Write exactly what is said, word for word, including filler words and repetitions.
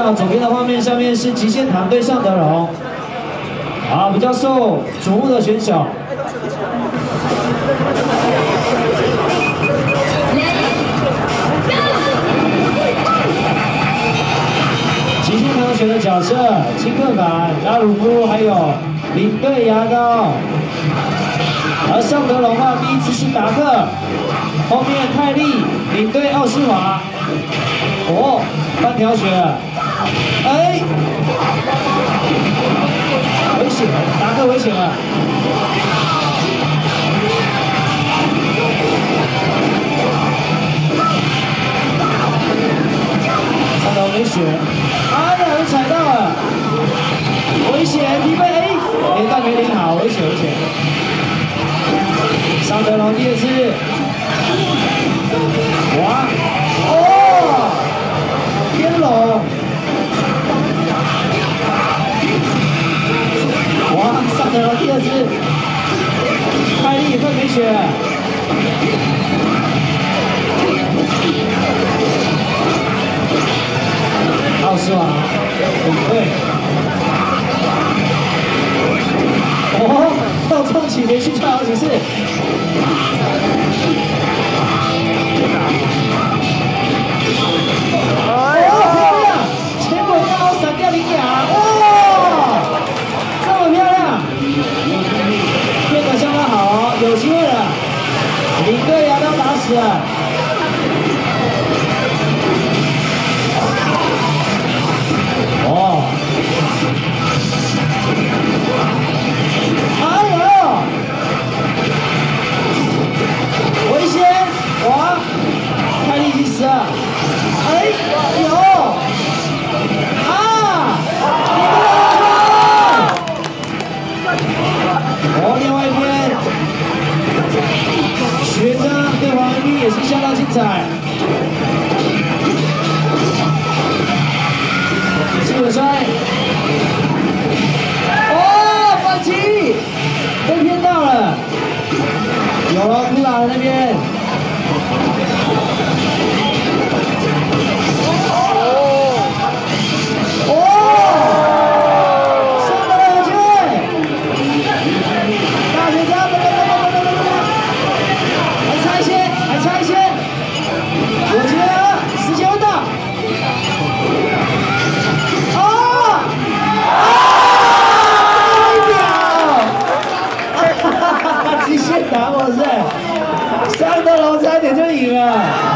到左边的画面，下面是极限堂对尚德荣，啊，比较受瞩目的选手。极限堂选的角色：金克凡、拉鲁夫，还有领队牙膏。而尚德荣的话，第一次是达克，后面泰利领队奥斯华。哦，半条血，哎，危险，达克危险了。尚德荣没血，哎呀，被踩到了，危险，疲惫，哎，连带没连好，危险危险。尚德荣第二次，哇，哦，天龙，哇，尚德荣第二次，泰利快没血，奥斯瓦，对，哦，倒冲起连续踹好几次。哎呦漂亮！前滚刀闪掉羚羊，哇，这么漂亮，变得相当好哦，有机会了，领队牙刀打死了。哦，哎呦，危险！哇，泰利已经死了。哎，有啊！哦，另外一边，学长对黄恩斌也是相当精彩。基本摔，哦，反击，被骗到了，有了库拉的那边。打我是，尚德荣差点就赢了。